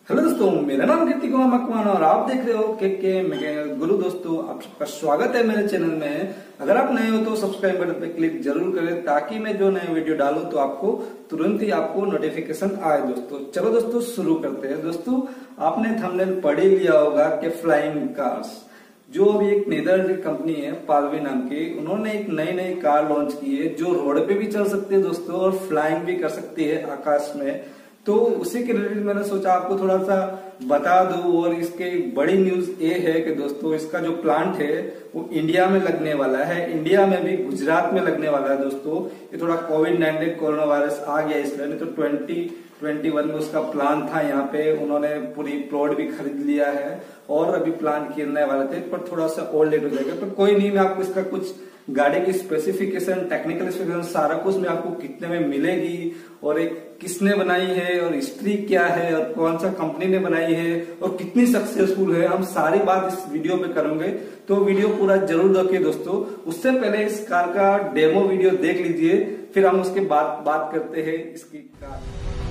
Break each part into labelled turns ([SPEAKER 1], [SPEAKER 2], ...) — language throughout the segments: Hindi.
[SPEAKER 1] हेलो दोस्तों, मेरा नाम कीर्ति कुमार मकवान और आप देख रहे हो के मैकेनिकल गुरु। दोस्तों, आप सबका स्वागत है मेरे चैनल में। अगर आप नए हो तो सब्सक्राइब बटन पे क्लिक जरूर करें ताकि मैं जो नए वीडियो डालूं तो आपको तुरंत ही आपको नोटिफिकेशन आए। दोस्तों चलो दोस्तों शुरू करते हैं। दोस्तों, आपने थंबनेल पढ़ ही लिया होगा कि फ्लाइंग कार्स, जो अभी एक नीदरलैंड की कंपनी है पालवी नाम की, उन्होंने एक नई कार लॉन्च की है जो रोड पे भी चल सकती है दोस्तों और फ्लाइंग भी कर सकती है आकाश में। तो उसी के रिलेटेड मैंने सोचा आपको थोड़ा सा बता दूं। और इसके बड़ी न्यूज ये है कि दोस्तों इसका जो प्लांट है वो इंडिया में लगने वाला है, इंडिया में भी गुजरात में लगने वाला है। दोस्तों ये थोड़ा कोविड-19 कोरोना वायरस आ गया इसलिए, नहीं तो 2021 में उसका प्लान था यहाँ पे। उन्होंने पूरी प्लॉट भी खरीद लिया है और अभी प्लान करने वाले थे, पर थोड़ा सा और लेट हो जाएगा। पर कोई नहीं, मैं आपको इसका कुछ गाड़ी की स्पेसिफिकेशन, टेक्निकल स्पेसिफिकेशन सारा कुछ मैं आपको कितने में मिलेगी और एक किसने बनाई है और हिस्ट्री क्या है और कौन सा कंपनी ने बनाई है और कितनी सक्सेसफुल है, हम सारी बात इस वीडियो पे करेंगे। तो वीडियो पूरा जरूर देखिए दोस्तों। उससे पहले इस कार का डेमो वीडियो देख लीजिए, फिर हम उसके बाद बात करते हैं इसकी कार।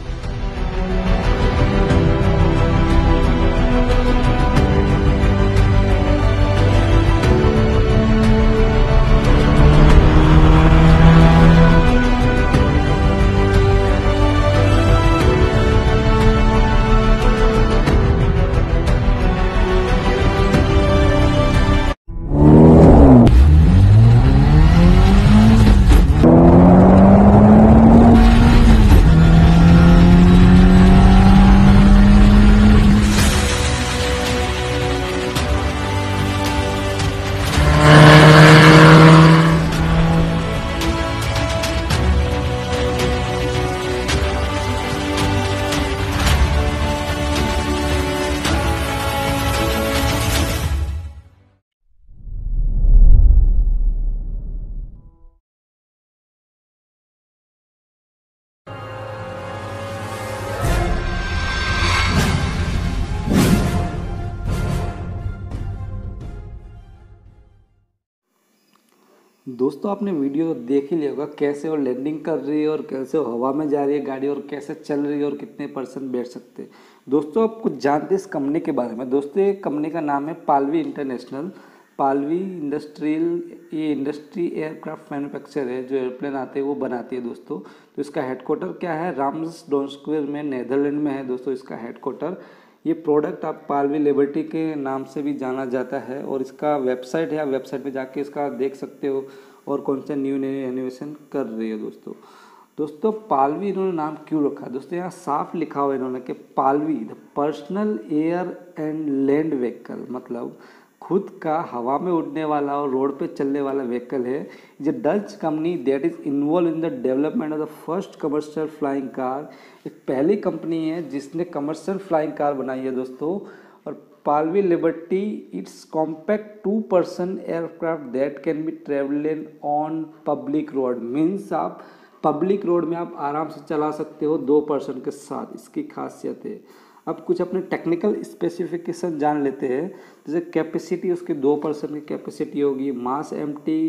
[SPEAKER 1] दोस्तों, आपने वीडियो देख ही लिया होगा कैसे वो लैंडिंग कर रही है और कैसे वो हवा में जा रही है गाड़ी और कैसे चल रही है और कितने परसेंट बैठ सकते हैं। दोस्तों, आप कुछ जानते हैं इस कंपनी के बारे में। दोस्तों, ये कंपनी का नाम है पालवी इंटरनेशनल, पालवी इंडस्ट्रियल। ये इंडस्ट्री एयरक्राफ्ट मैन्युफैक्चर है, जो एयरप्लेन आते हैं वो बनाती है दोस्तों। तो इसका हेडक्वार्टर क्या है, राम्सडोर्फ में नीदरलैंड में है दोस्तों इसका हेडक्वार्टर। ये प्रोडक्ट आप पालवी लिबर्टी के नाम से भी जाना जाता है और इसका वेबसाइट है, आप वेबसाइट पे जाके इसका देख सकते हो और कौन सा न्यू इनोवेशन कर रही है दोस्तों। पालवी इन्होंने नाम क्यों रखा दोस्तों, यहाँ साफ लिखा हुआ इन्होंने कि PALV the personal air and land vehicle, मतलब खुद का हवा में उड़ने वाला और रोड पे चलने वाला व्हीकल है। ये Dutch company that is involved in the development of the first commercial flying car. एक पहली कंपनी है जिसने कमर्शियल फ्लाइंग कार बनाई है दोस्तों। और PALV liberty it's compact 2 person aircraft that can be travelling on public road. Means आप पब्लिक रोड में आप आराम से चला सकते हो 2 पर्सन के साथ, इसकी खासियत है। अब कुछ अपने टेक्निकल स्पेसिफिकेशन जान लेते हैं। जैसे कैपेसिटी, उसकी 2 पर्सन की कैपेसिटी होगी। मास एमटी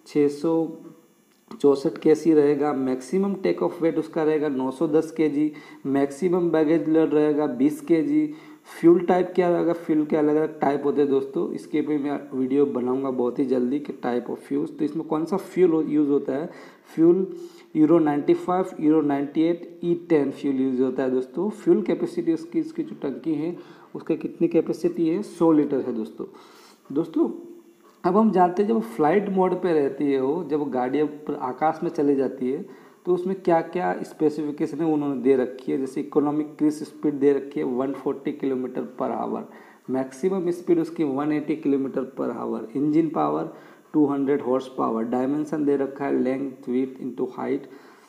[SPEAKER 1] 664 केजी रहेगा। मैक्सिमम टेक ऑफ वेट उसका रहेगा 910 केजी। मैक्सिमम बैगेज लोड रहेगा 20 केजी। फ्यूल टाइप क्या रहेगा, फ्यूल के अलग अलग टाइप होते हैं दोस्तों, इसके पे मैं वीडियो बनाऊंगा बहुत ही जल्दी कि टाइप ऑफ फ्यूल। तो इसमें कौन सा फ्यूल यूज़ होता है, fuel euro 95, euro 98, E10 fuel use होता है दोस्तों। फ्यूल कैपेसिटी इसकी जो टंकी है उसका कितनी कैपेसिटी है, 100 लीटर है दोस्तों। अब हम जानते हैं जब फ्लाइट मोड पे रहती है वो, जब गाड़ी आकाश में चली जाती है तो उसमें क्या क्या स्पेसिफिकेशन है उन्होंने दे रखी है। जैसे इकोनॉमिक क्रूज स्पीड दे रखी है 140 kilometre per our. Maximum speed उसकी 180 kilometre per hour. Engine power 200 horse power. Dimension दे रखा है length, width into height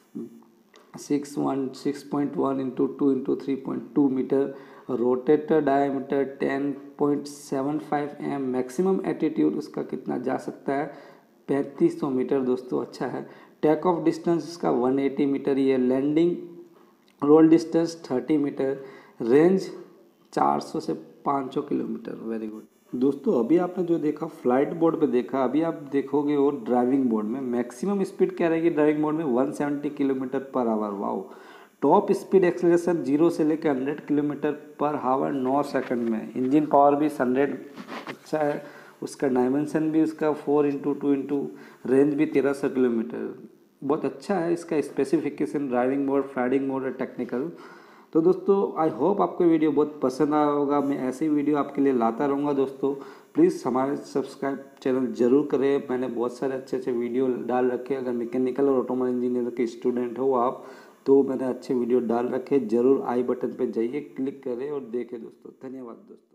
[SPEAKER 1] 6.1 into 2 into 3.2 metre. Rotator diameter 10.75 mm। Maximum attitude उसका कितना जा सकता है, 3500 मीटर दोस्तों, अच्छा है। टेक ऑफ डिस्टेंस इसका 180 मीटर ही है। Landing roll distance 30 metre. Range 400 से 500 किलोमीटर। वेरी गुड दोस्तों। अभी आपने जो देखा फ्लाइट मोड पे देखा, अभी आप देखोगे वो ड्राइविंग मोड में। मैक्सिमम स्पीड क्या रहेगी ड्राइविंग मोड में, 170 kilometre per hour. Wow. Top speed acceleration 0 से लेकर 100 किलोमीटर पर हावर 9 सेकंड में। इंजन पावर भी 100 अच्छा है। उसका डायमेंशन भी उसका 4x2 रेंज भी 1300 किलोमीटर, बहुत अच्छा है। इसका specification, driving mode, riding mode और टेक्निकल। तो दोस्तों आई होप आपको वीडियो बहुत पसंद आया होगा। मैं ऐसे ही वीडियो आपके लिए लाता रहूँगा दोस्तों। प्लीज़ हमारे सब्सक्राइब चैनल जरूर करें। मैंने बहुत सारे अच्छे अच्छे वीडियो डाल रखे। अगर मैकेनिकल और ऑटोमोबाइल इंजीनियर के स्टूडेंट हो आप, तो मैंने अच्छे वीडियो डाल रखे। जरूर आई बटन पर जाइए, क्लिक करें और देखें दोस्तों। धन्यवाद दोस्तों।